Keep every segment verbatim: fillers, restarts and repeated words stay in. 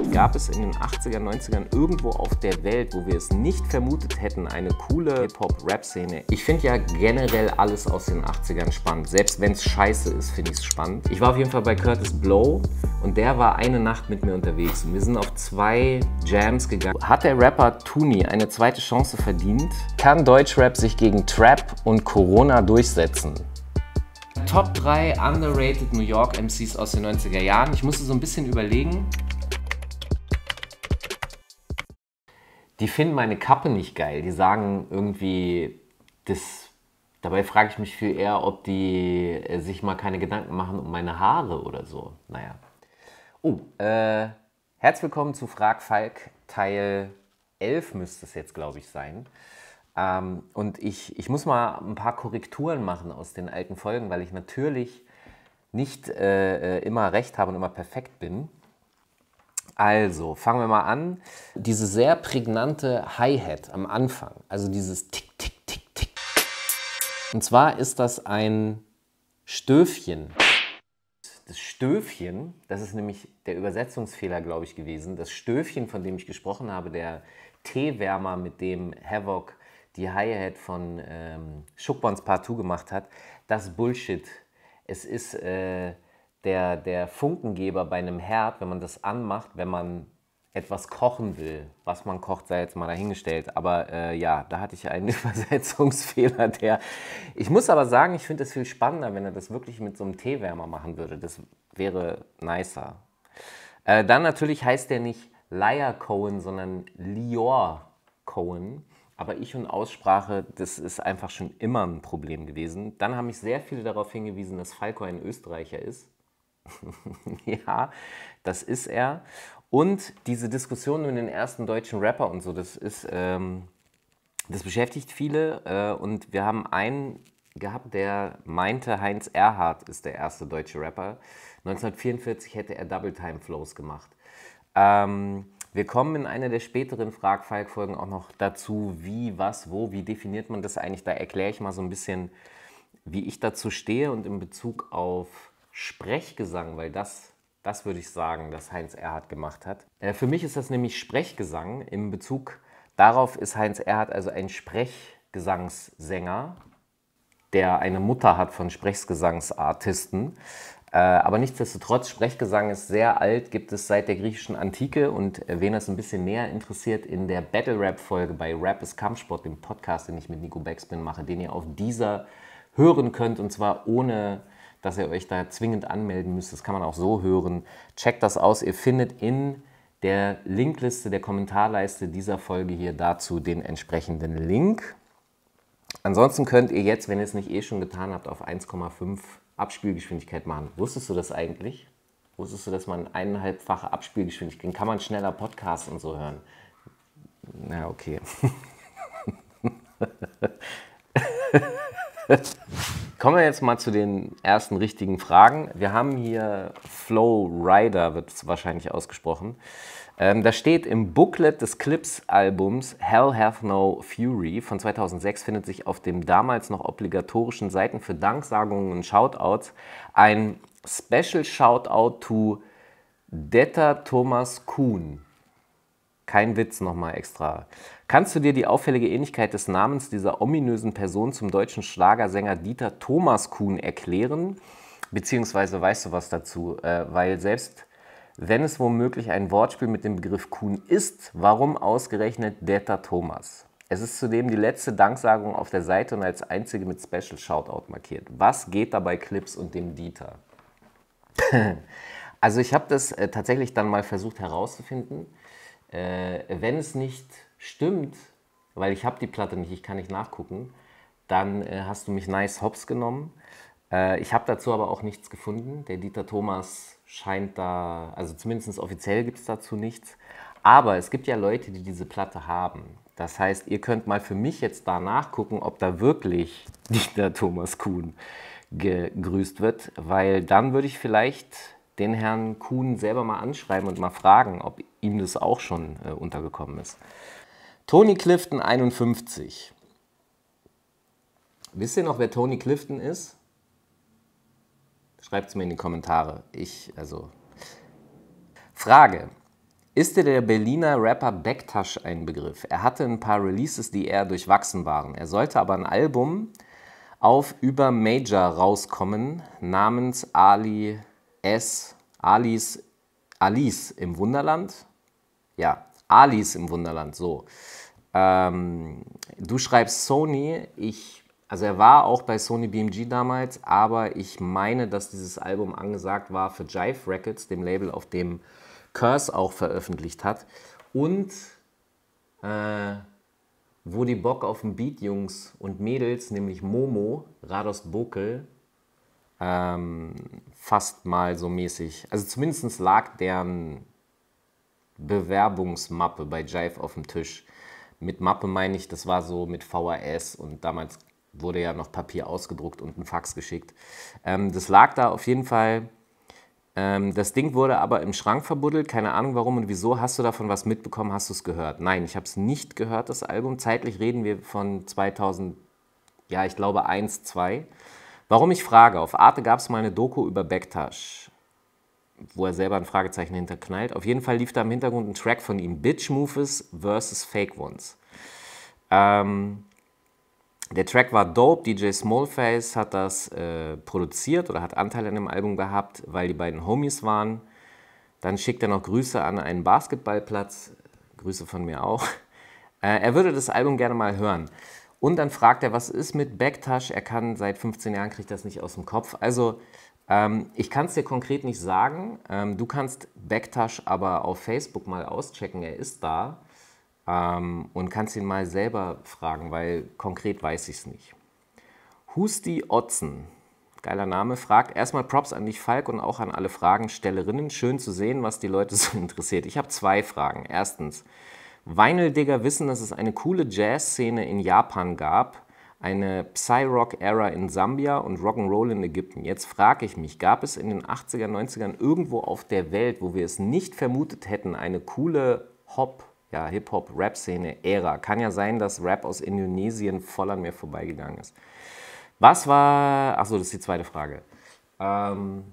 Gab es in den achtzigern, neunzigern irgendwo auf der Welt, wo wir es nicht vermutet hätten, eine coole Hip-Hop-Rap-Szene? Ich finde ja generell alles aus den achtzigern spannend. Selbst wenn es scheiße ist, finde ich es spannend. Ich war auf jeden Fall bei Kurtis Blow und der war eine Nacht mit mir unterwegs. Und wir sind auf zwei Jams gegangen. Hat der Rapper Tuni eine zweite Chance verdient? Kann Deutschrap sich gegen Trap und Corona durchsetzen? Top drei underrated New York M Cs aus den neunziger Jahren. Ich musste so ein bisschen überlegen. Die finden meine Kappe nicht geil. Die sagen irgendwie, das. Dabei frage ich mich viel eher, ob die äh, sich mal keine Gedanken machen um meine Haare oder so. Naja. Oh, äh, herzlich willkommen zu Frag Falk, Teil elf müsste es jetzt, glaube ich, sein. Ähm, und ich, ich muss mal ein paar Korrekturen machen aus den alten Folgen, weil ich natürlich nicht äh, immer recht habe und immer perfekt bin. Also, fangen wir mal an. Diese sehr prägnante Hi-Hat am Anfang, also dieses Tick, Tick, Tick, Tick. Und zwar ist das ein Stöfchen. Das Stöfchen, das ist nämlich der Übersetzungsfehler, glaube ich, gewesen. Das Stöfchen, von dem ich gesprochen habe, der Teewärmer, mit dem Havoc die Hi-Hat von ähm, Shook Ones Part zwei gemacht hat, das ist Bullshit. Es ist äh, der, der Funkengeber bei einem Herd, wenn man das anmacht, wenn man etwas kochen will. Was man kocht, sei jetzt mal dahingestellt. Aber äh, ja, da hatte ich einen Übersetzungsfehler. Der ich muss aber sagen, ich finde es viel spannender, wenn er das wirklich mit so einem Teewärmer machen würde. Das wäre nicer. Äh, dann natürlich heißt der nicht Liar Cohen, sondern Lior Cohen. Aber Ich und Aussprache, das ist einfach schon immer ein Problem gewesen. Dann haben mich sehr viele darauf hingewiesen, dass Falco ein Österreicher ist. Ja, das ist er. Und diese Diskussion mit den ersten deutschen Rapper und so, das ist, ähm, das beschäftigt viele. Äh, und wir haben einen gehabt, der meinte, Heinz Erhardt ist der erste deutsche Rapper. neunzehnhundertvierundvierzig hätte er Double Time Flows gemacht. Ähm, Wir kommen in einer der späteren Frag-Falk-Folgen auch noch dazu, wie, was, wo, wie definiert man das eigentlich. Da erkläre ich mal so ein bisschen, wie ich dazu stehe und in Bezug auf Sprechgesang, weil das, das würde ich sagen, dass Heinz Erhardt gemacht hat. Äh, für mich ist das nämlich Sprechgesang. In Bezug darauf ist Heinz Erhardt also ein Sprechgesangssänger, der eine Mutter hat von Sprechgesangsartisten. Äh, aber nichtsdestotrotz, Sprechgesang ist sehr alt, gibt es seit der griechischen Antike. Und äh, wen das ein bisschen näher interessiert, in der Battle-Rap-Folge bei Rap ist Kampfsport, dem Podcast, den ich mit Nico Backspin mache, den ihr auf dieser hören könnt. Und zwar ohne, dass ihr euch da zwingend anmelden müsst. Das kann man auch so hören. Checkt das aus. Ihr findet in der Linkliste, der Kommentarleiste dieser Folge hier dazu den entsprechenden Link. Ansonsten könnt ihr jetzt, wenn ihr es nicht eh schon getan habt, auf eins Komma fünf Abspielgeschwindigkeit machen. Wusstest du das eigentlich? Wusstest du, dass man eineinhalbfache Abspielgeschwindigkeit, den kann man schneller Podcasts und so hören? Na, okay. Kommen wir jetzt mal zu den ersten richtigen Fragen. Wir haben hier Flow Rider, wird es wahrscheinlich ausgesprochen. Ähm, da steht im Booklet des Clips-Albums Hell Hath No Fury von zweitausendsechs findet sich auf dem damals noch obligatorischen Seiten für Danksagungen und Shoutouts ein Special Shoutout to Detta Thomas Kuhn. Kein Witz nochmal extra. Kannst du dir die auffällige Ähnlichkeit des Namens dieser ominösen Person zum deutschen Schlagersänger Dieter Thomas Kuhn erklären? Beziehungsweise weißt du was dazu? Äh, weil selbst wenn es womöglich ein Wortspiel mit dem Begriff Kuhn ist, warum ausgerechnet Detta Thomas? Es ist zudem die letzte Danksagung auf der Seite und als einzige mit Special Shoutout markiert. Was geht da bei Clips und dem Dieter? Also ich habe das äh, tatsächlich dann mal versucht herauszufinden. Äh, wenn es nicht stimmt, weil ich habe die Platte nicht, ich kann nicht nachgucken, dann äh, hast du mich nice hops genommen. Äh, ich habe dazu aber auch nichts gefunden. Der Dieter Thomas scheint da, also zumindest offiziell gibt es dazu nichts. Aber es gibt ja Leute, die diese Platte haben. Das heißt, ihr könnt mal für mich jetzt da nachgucken, ob da wirklich Dieter Thomas Kuhn gegrüßt wird, weil dann würde ich vielleicht den Herrn Kuhn selber mal anschreiben und mal fragen, ob ihm das auch schon äh, untergekommen ist. Tony Clifton einundfünfzig. Wisst ihr noch, wer Tony Clifton ist? Schreibt es mir in die Kommentare. Ich, also. Frage. Ist dir der Berliner Rapper Bektasch ein Begriff? Er hatte ein paar Releases, die eher durchwachsen waren. Er sollte aber ein Album auf über Major rauskommen, namens Ali S. Alice, Alice im Wunderland. Ja, Alice im Wunderland, so. Ähm, du schreibst Sony, ich, also er war auch bei Sony B M G damals, aber ich meine, dass dieses Album angesagt war für Jive Records, dem Label, auf dem Curse auch veröffentlicht hat. Und äh, wo die Bock auf den Beat, Jungs und Mädels, nämlich Momo, Radost Bokel, ähm, fast mal so mäßig, also zumindest lag deren Bewerbungsmappe bei Jive auf dem Tisch. Mit Mappe meine ich, das war so mit V H S und damals wurde ja noch Papier ausgedruckt und ein Fax geschickt. Ähm, das lag da auf jeden Fall. Ähm, das Ding wurde aber im Schrank verbuddelt, keine Ahnung warum und wieso. Hast du davon was mitbekommen, hast du es gehört? Nein, ich habe es nicht gehört, das Album. Zeitlich reden wir von zweitausend, ja ich glaube eins, zwei. Warum ich frage, auf Arte gab es mal eine Doku über Bektasch, wo er selber ein Fragezeichen hinterknallt. Auf jeden Fall lief da im Hintergrund ein Track von ihm, Bitch Moves versus Fake Ones. Ähm, der Track war dope, D J Smallface hat das äh, produziert oder hat Anteil an dem Album gehabt, weil die beiden Homies waren. Dann schickt er noch Grüße an einen Basketballplatz, Grüße von mir auch. Äh, er würde das Album gerne mal hören. Und dann fragt er, was ist mit Bektasch? Er kann seit fünfzehn Jahren, kriegt das nicht aus dem Kopf. Also ähm, ich kann es dir konkret nicht sagen. Ähm, du kannst Bektasch aber auf Facebook mal auschecken, er ist da. Ähm, und kannst ihn mal selber fragen, weil konkret weiß ich es nicht. Husti Otzen, geiler Name, fragt erstmal Props an dich, Falk, und auch an alle Fragenstellerinnen. Schön zu sehen, was die Leute so interessiert. Ich habe zwei Fragen. Erstens, Vinyl-Digger wissen, dass es eine coole Jazz-Szene in Japan gab, eine Psy-Rock-Ära in Sambia und Rock'n'Roll in Ägypten. Jetzt frage ich mich, gab es in den achtziger, neunzigern irgendwo auf der Welt, wo wir es nicht vermutet hätten, eine coole Hop- ja, Hip-Hop-Rap-Szene-Ära? Kann ja sein, dass Rap aus Indonesien voll an mir vorbeigegangen ist. Was war, achso, das ist die zweite Frage. Ähm,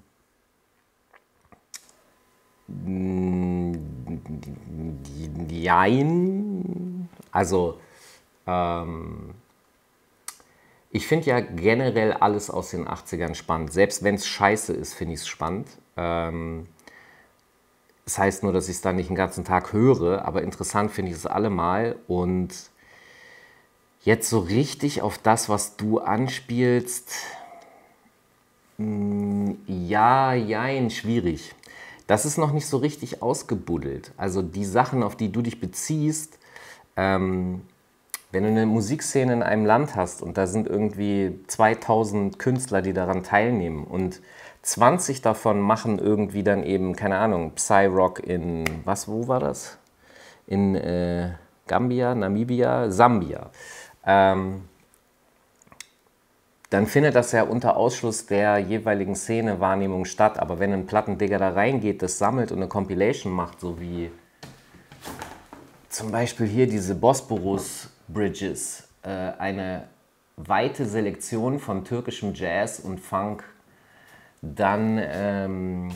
Jein. Also, ähm, ich finde ja generell alles aus den achtzigern spannend. Selbst wenn es scheiße ist, finde ich es spannend. Ähm, das heißt nur, dass ich es dann nicht den ganzen Tag höre, aber interessant finde ich es allemal. Und jetzt so richtig auf das, was du anspielst, mh, ja, jein, schwierig. Das ist noch nicht so richtig ausgebuddelt. Also die Sachen, auf die du dich beziehst, ähm, wenn du eine Musikszene in einem Land hast und da sind irgendwie zweitausend Künstler, die daran teilnehmen und zwanzig davon machen irgendwie dann eben, keine Ahnung, Psy-Rock in, was, wo war das? In äh, Gambia, Namibia, Sambia. Ähm, dann findet das ja unter Ausschluss der jeweiligen Szene-Wahrnehmung statt. Aber wenn ein Plattendigger da reingeht, das sammelt und eine Compilation macht, so wie zum Beispiel hier diese Bosporus Bridges, äh, eine weite Selektion von türkischem Jazz und Funk, dann ähm,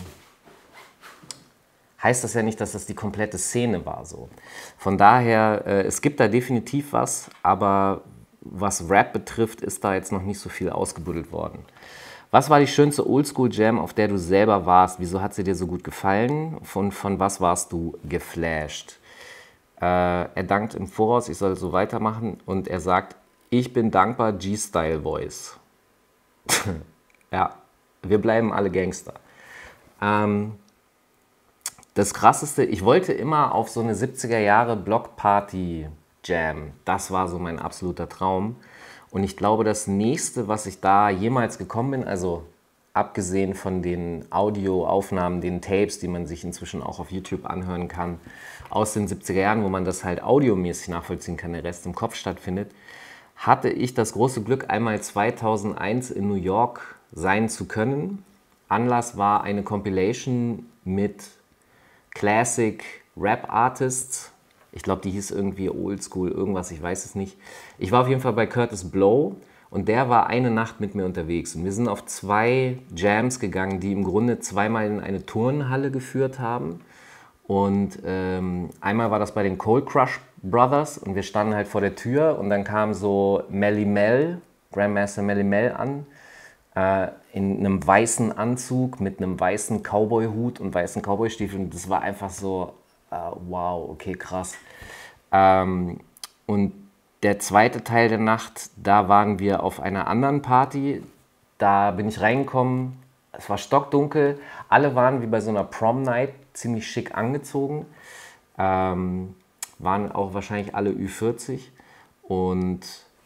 heißt das ja nicht, dass das die komplette Szene war. So. Von daher, äh, es gibt da definitiv was, aber was Rap betrifft, ist da jetzt noch nicht so viel ausgebuddelt worden. Was war die schönste Oldschool-Jam, auf der du selber warst? Wieso hat sie dir so gut gefallen? Von, von was warst du geflasht? Äh, er dankt im Voraus, ich soll so weitermachen. Und er sagt, ich bin dankbar, G-Style Voice. Ja, wir bleiben alle Gangster. Ähm, das Krasseste, ich wollte immer auf so eine siebziger Jahre Blockparty Jam. Das war so mein absoluter Traum. Und ich glaube, das nächste, was ich da jemals gekommen bin, also abgesehen von den Audioaufnahmen, den Tapes, die man sich inzwischen auch auf YouTube anhören kann, aus den siebziger Jahren, wo man das halt audiomäßig nachvollziehen kann, der Rest im Kopf stattfindet, hatte ich das große Glück, einmal zweitausendeins in New York sein zu können. Anlass war eine Compilation mit Classic Rap Artists. Ich glaube, die hieß irgendwie Oldschool, irgendwas, ich weiß es nicht. Ich war auf jeden Fall bei Curtis Blow und der war eine Nacht mit mir unterwegs. Und wir sind auf zwei Jams gegangen, die im Grunde zweimal in eine Turnhalle geführt haben. Und ähm, einmal war das bei den Cold Crush Brothers und wir standen halt vor der Tür und dann kam so Melly Mel, Grandmaster Melly Mel an, äh, in einem weißen Anzug mit einem weißen Cowboy-Hut und weißen Cowboy-Stiefeln. Das war einfach so, äh, wow, okay, krass. Ähm, und der zweite Teil der Nacht, da waren wir auf einer anderen Party. Da bin ich reingekommen, es war stockdunkel. Alle waren wie bei so einer Prom-Night ziemlich schick angezogen. Ähm, waren auch wahrscheinlich alle Ü vierzig. Und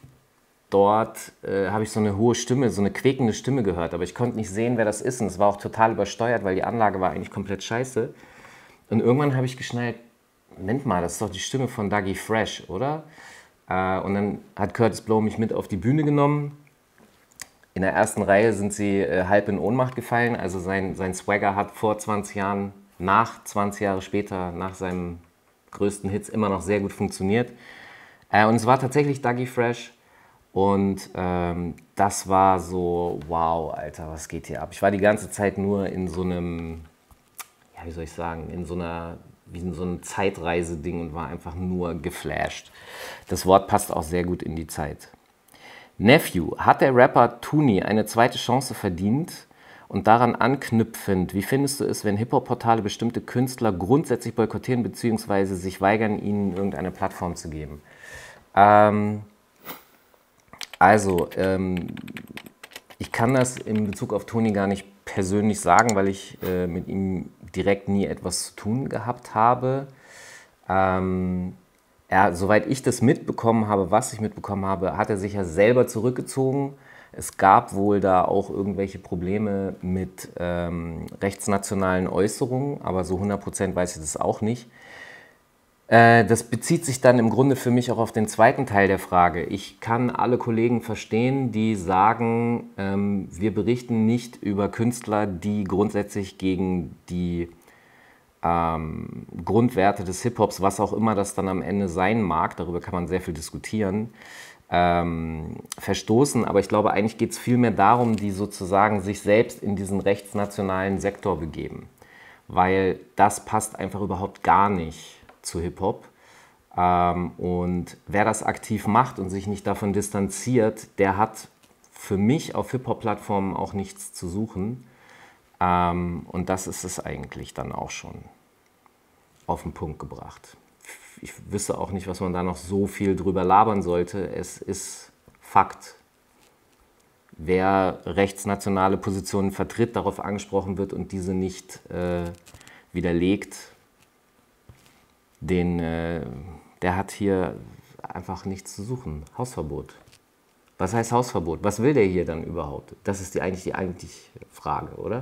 dort äh, habe ich so eine hohe Stimme, so eine quäkende Stimme gehört. Aber ich konnte nicht sehen, wer das ist. Und es war auch total übersteuert, weil die Anlage war eigentlich komplett scheiße. Und irgendwann habe ich geschnallt, Moment mal, das ist doch die Stimme von Dougie Fresh, oder? Äh, und dann hat Curtis Blow mich mit auf die Bühne genommen. In der ersten Reihe sind sie äh, halb in Ohnmacht gefallen. Also sein, sein Swagger hat vor zwanzig Jahren, nach zwanzig Jahre später, nach seinem größten Hits immer noch sehr gut funktioniert. Äh, und es war tatsächlich Dougie Fresh. Und ähm, das war so, wow, Alter, was geht hier ab? Ich war die ganze Zeit nur in so einem, ja, wie soll ich sagen, in so einer, wie in so einem Zeitreise-Ding und war einfach nur geflasht. Das Wort passt auch sehr gut in die Zeit. Nephew, hat der Rapper Toonie eine zweite Chance verdient? Und daran anknüpfend, wie findest du es, wenn Hip-Hop-Portale bestimmte Künstler grundsätzlich boykottieren bzw. sich weigern, ihnen irgendeine Plattform zu geben? Ähm, also, ähm, ich kann das in Bezug auf Toonie gar nicht persönlich sagen, weil ich äh, mit ihm direkt nie etwas zu tun gehabt habe. Ähm, er, soweit ich das mitbekommen habe, was ich mitbekommen habe, hat er sich ja selber zurückgezogen. Es gab wohl da auch irgendwelche Probleme mit ähm, rechtsnationalen Äußerungen, aber so hundert Prozent weiß ich das auch nicht. Äh, das bezieht sich dann im Grunde für mich auch auf den zweiten Teil der Frage. Ich kann alle Kollegen verstehen, die sagen, ähm, wir berichten nicht über Künstler, die grundsätzlich gegen die ähm, Grundwerte des Hip-Hops, was auch immer das dann am Ende sein mag, darüber kann man sehr viel diskutieren, ähm, verstoßen. Aber ich glaube, eigentlich geht es vielmehr darum, die sozusagen sich selbst in diesen rechtsnationalen Sektor begeben. Weil das passt einfach überhaupt gar nicht zu Hip-Hop. Ähm, und wer das aktiv macht und sich nicht davon distanziert, der hat für mich auf Hip-Hop-Plattformen auch nichts zu suchen. Ähm, und das ist es eigentlich dann auch schon auf den Punkt gebracht. Ich wüsste auch nicht, was man da noch so viel drüber labern sollte. Es ist Fakt. Wer rechtsnationale Positionen vertritt, darauf angesprochen wird und diese nicht äh, widerlegt, den, äh, der hat hier einfach nichts zu suchen. Hausverbot. Was heißt Hausverbot? Was will der hier dann überhaupt? Das ist die, eigentlich die eigentliche Frage, oder?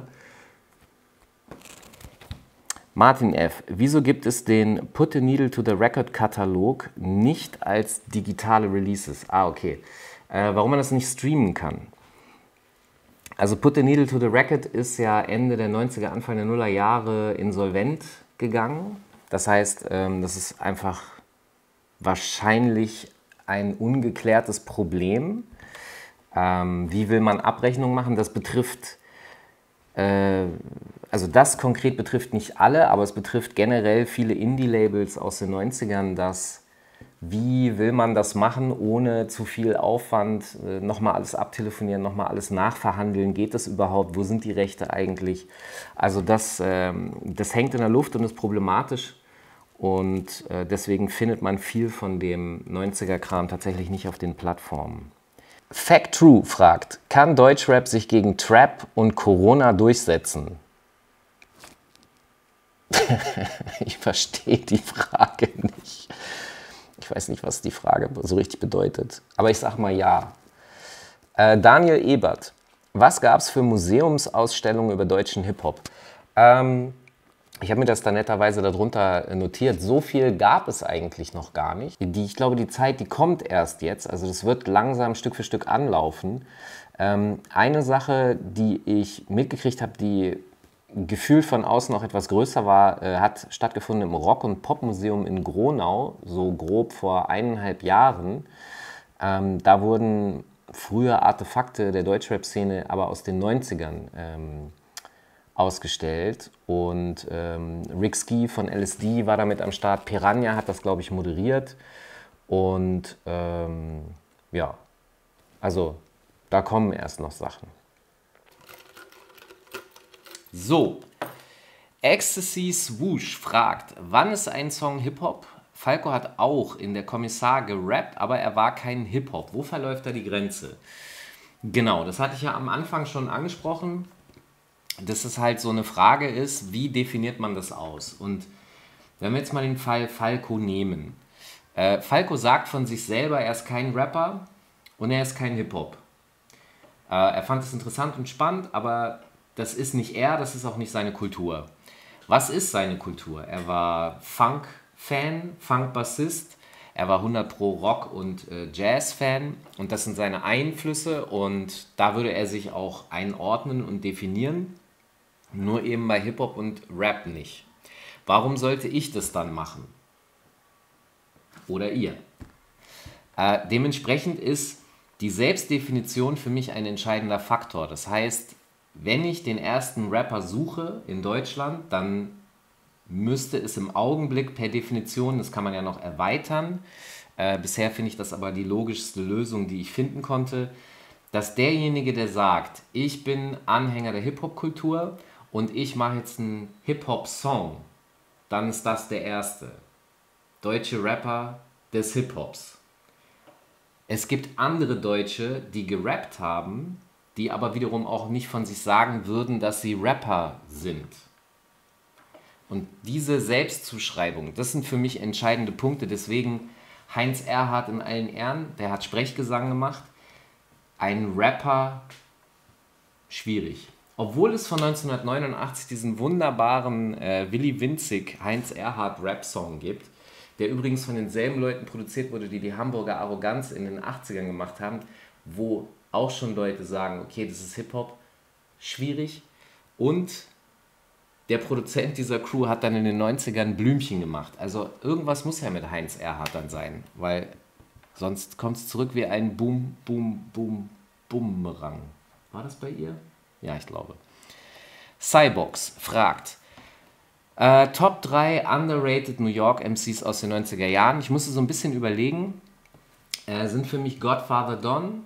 Martin F., wieso gibt es den Put the Needle to the Record Katalog nicht als digitale Releases? Ah, okay. Äh, warum man das nicht streamen kann? Also Put the Needle to the Record ist ja Ende der neunziger, Anfang der Nuller Jahre insolvent gegangen. Das heißt, ähm, das ist einfach wahrscheinlich ein ungeklärtes Problem. Ähm, wie will man Abrechnung machen? Das betrifft... Äh, Also das konkret betrifft nicht alle, aber es betrifft generell viele Indie-Labels aus den neunzigern, dass wie will man das machen, ohne zu viel Aufwand, nochmal alles abtelefonieren, nochmal alles nachverhandeln, geht das überhaupt, wo sind die Rechte eigentlich? Also das, ähm, das hängt in der Luft und ist problematisch und äh, deswegen findet man viel von dem neunziger-Kram tatsächlich nicht auf den Plattformen. Fact True fragt, kann Deutschrap sich gegen Trap und Corona durchsetzen? Ich verstehe die Frage nicht. Ich weiß nicht, was die Frage so richtig bedeutet. Aber ich sag mal ja. Äh, Daniel Ebert. Was gab es für Museumsausstellungen über deutschen Hip-Hop? Ähm, ich habe mir das da netterweise darunter notiert. So viel gab es eigentlich noch gar nicht. Die, ich glaube, die Zeit, die kommt erst jetzt. Also das wird langsam Stück für Stück anlaufen. Ähm, eine Sache, die ich mitgekriegt habe, die gefühlt von außen auch etwas größer war, äh, hat stattgefunden im Rock- und Popmuseum in Gronau, so grob vor eineinhalb Jahren. Ähm, da wurden früher Artefakte der Deutschrap-Szene, aber aus den neunzigern, ähm, ausgestellt und ähm, Rick Ski von L S D war damit am Start. Piranha hat das, glaube ich, moderiert und ähm, ja, also da kommen erst noch Sachen. So, Ecstasy Swoosh fragt, wann ist ein Song Hip-Hop? Falco hat auch in der Kommissar gerappt, aber er war kein Hip-Hop. Wo verläuft da die Grenze? Genau, das hatte ich ja am Anfang schon angesprochen, dass es halt so eine Frage ist, wie definiert man das aus? Und wenn wir jetzt mal den Fall Falco nehmen. Äh, Falco sagt von sich selber, er ist kein Rapper und er ist kein Hip-Hop. Äh, er fand es interessant und spannend, aber das ist nicht er, das ist auch nicht seine Kultur. Was ist seine Kultur? Er war Funk-Fan, Funk-Bassist, er war hundert Pro Rock- und äh, Jazz-Fan und das sind seine Einflüsse und da würde er sich auch einordnen und definieren, nur eben bei Hip-Hop und Rap nicht. Warum sollte ich das dann machen? Oder ihr? Äh, dementsprechend ist die Selbstdefinition für mich ein entscheidender Faktor. Das heißt, wenn ich den ersten Rapper suche in Deutschland, dann müsste es im Augenblick per Definition, das kann man ja noch erweitern, äh, bisher finde ich das aber die logischste Lösung, die ich finden konnte, dass derjenige, der sagt, ich bin Anhänger der Hip-Hop-Kultur und ich mache jetzt einen Hip-Hop-Song, dann ist das der erste. Deutsche Rapper des Hip-Hops. Es gibt andere Deutsche, die gerappt haben, die aber wiederum auch nicht von sich sagen würden, dass sie Rapper sind. Und diese Selbstzuschreibung, das sind für mich entscheidende Punkte. Deswegen Heinz Erhardt in allen Ehren, der hat Sprechgesang gemacht. Ein Rapper, schwierig. Obwohl es von neunzehnhundertneunundachtzig diesen wunderbaren äh, Willy Winzig Heinz Erhardt Rap-Song gibt, der übrigens von denselben Leuten produziert wurde, die die Hamburger Arroganz in den achtzigern gemacht haben, wo auch schon Leute sagen, okay, das ist Hip-Hop, schwierig. Und der Produzent dieser Crew hat dann in den neunzigern Blümchen gemacht. Also irgendwas muss ja mit Heinz Erhardt dann sein, weil sonst kommt es zurück wie ein Boom, Boom, Boom, Bumerang. War das bei ihr? Ja, ich glaube. Cybox fragt, äh, Top drei underrated New York M Cs aus den neunziger Jahren. Ich musste so ein bisschen überlegen. Äh, sind für mich Godfather Don,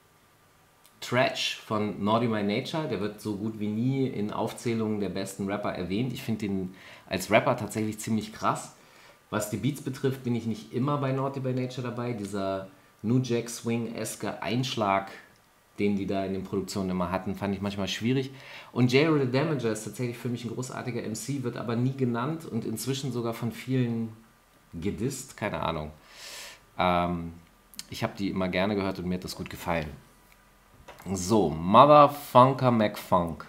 Trash von Naughty by Nature, der wird so gut wie nie in Aufzählungen der besten Rapper erwähnt. Ich finde den als Rapper tatsächlich ziemlich krass. Was die Beats betrifft, bin ich nicht immer bei Naughty by Nature dabei. Dieser New Jack Swing-eske Einschlag, den die da in den Produktionen immer hatten, fand ich manchmal schwierig. Und J. the Damager ist tatsächlich für mich ein großartiger M C, wird aber nie genannt und inzwischen sogar von vielen gedisst, keine Ahnung. Ähm, ich habe die immer gerne gehört und mir hat das gut gefallen. So, Motherfunker McFunk.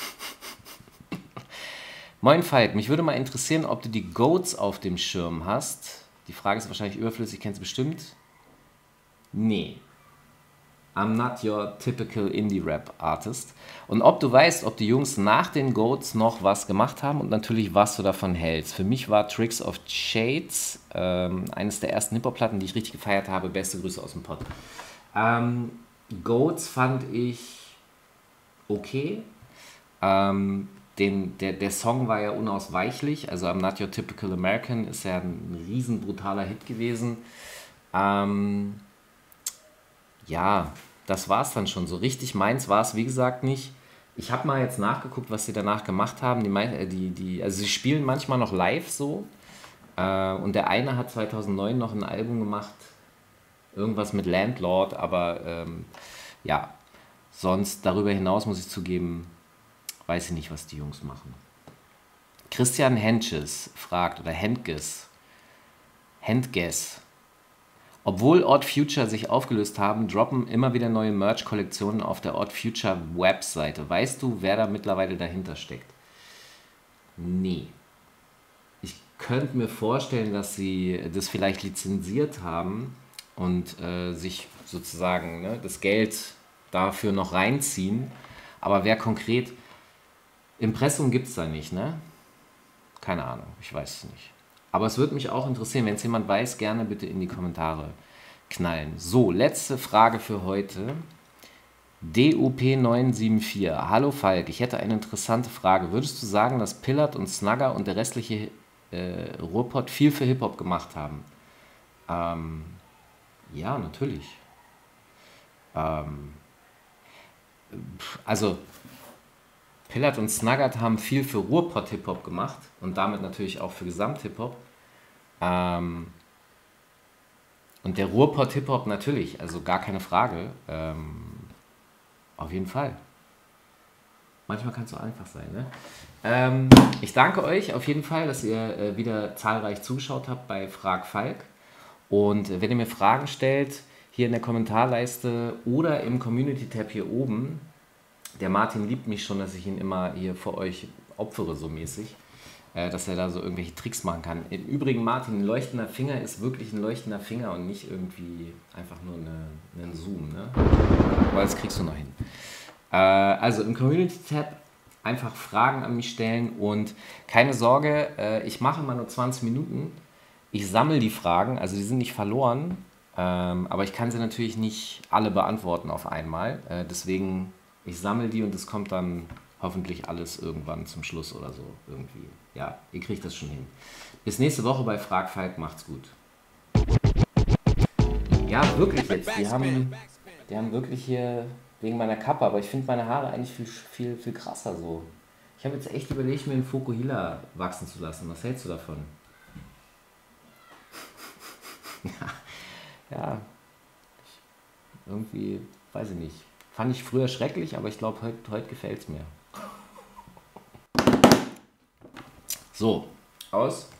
Moin Veit, mich würde mal interessieren, ob du die Goats auf dem Schirm hast. Die Frage ist wahrscheinlich überflüssig, kennst du bestimmt? Nee. I'm not your typical Indie-Rap-Artist. Und ob du weißt, ob die Jungs nach den Goats noch was gemacht haben und natürlich, was du davon hältst. Für mich war Tricks of Shades ähm, eines der ersten Hip-Hop-Platten, die ich richtig gefeiert habe. Beste Grüße aus dem Pott. Ähm, Goats fand ich okay. Ähm, den, der, der Song war ja unausweichlich. Also I'm Not Your Typical American ist ja ein riesen brutaler Hit gewesen. Ähm, ja, das war es dann schon. So richtig meins war es, wie gesagt, nicht. Ich habe mal jetzt nachgeguckt, was sie danach gemacht haben. Die, die, die, also sie spielen manchmal noch live so. Äh, und der eine hat zweitausendneun noch ein Album gemacht. Irgendwas mit Landlord, aber ähm, ja, sonst darüber hinaus muss ich zugeben, weiß ich nicht, was die Jungs machen. Christian Hentges fragt, oder Hentges, Hentges, obwohl Odd Future sich aufgelöst haben, droppen immer wieder neue Merch-Kollektionen auf der Odd Future Webseite. Weißt du, wer da mittlerweile dahinter steckt? Nee. Ich könnte mir vorstellen, dass sie das vielleicht lizenziert haben und äh, sich sozusagen ne, das Geld dafür noch reinziehen. Aber wer konkret... Impressum gibt es da nicht, ne? Keine Ahnung, ich weiß es nicht. Aber es würde mich auch interessieren, wenn es jemand weiß, gerne bitte in die Kommentare knallen. So, letzte Frage für heute. D U P neun sieben vier. Hallo Falk, ich hätte eine interessante Frage. Würdest du sagen, dass Pillard und Snagger und der restliche äh, Ruhrpott viel für Hip-Hop gemacht haben? Ähm, ja, natürlich. Ähm, also, Pillard und Snaggart haben viel für Ruhrpott-Hip-Hop gemacht und damit natürlich auch für Gesamt-Hip-Hop. Ähm, und der Ruhrpott-Hip-Hop natürlich, also gar keine Frage. Ähm, auf jeden Fall. Manchmal kann es so einfach sein, ne? Ähm, ich danke euch auf jeden Fall, dass ihr äh, wieder zahlreich zugeschaut habt bei Frag Falk. Und äh, wenn ihr mir Fragen stellt, hier in der Kommentarleiste oder im Community-Tab hier oben, der Martin liebt mich schon, dass ich ihn immer hier für euch opfere, so mäßig, äh, dass er da so irgendwelche Tricks machen kann. Im Übrigen, Martin, ein leuchtender Finger ist wirklich ein leuchtender Finger und nicht irgendwie einfach nur eine, ein Zoom, ne? Aber das kriegst du noch hin. Äh, also im Community-Tab einfach Fragen an mich stellen und keine Sorge, äh, ich mache mal nur zwanzig Minuten. Ich sammle die Fragen, also die sind nicht verloren, ähm, aber ich kann sie natürlich nicht alle beantworten auf einmal. Äh, deswegen, ich sammle die und es kommt dann hoffentlich alles irgendwann zum Schluss oder so irgendwie. Ja, ihr kriegt das schon hin. Bis nächste Woche bei Frag Falk, macht's gut. Ja, wirklich jetzt, die haben, die haben wirklich hier wegen meiner Kappe, aber ich finde meine Haare eigentlich viel, viel, viel krasser so. Ich habe jetzt echt überlegt, mir einen Fokuhila wachsen zu lassen. Was hältst du davon? Ja, irgendwie, weiß ich nicht. Fand ich früher schrecklich, aber ich glaube, heute, heute gefällt es mir. So, aus.